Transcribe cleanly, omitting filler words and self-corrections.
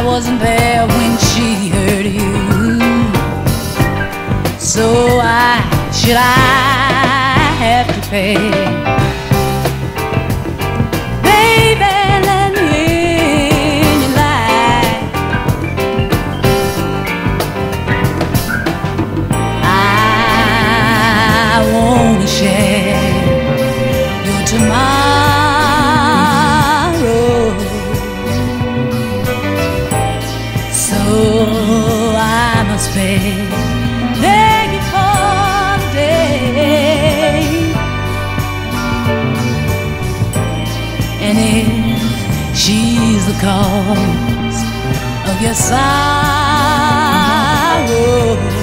I wasn't there when she hurt you, so why should I have to pay? Baby, let me in your life. I wanna share your tomorrow, so I must beg you for today. And if she's the cause of your sorrow,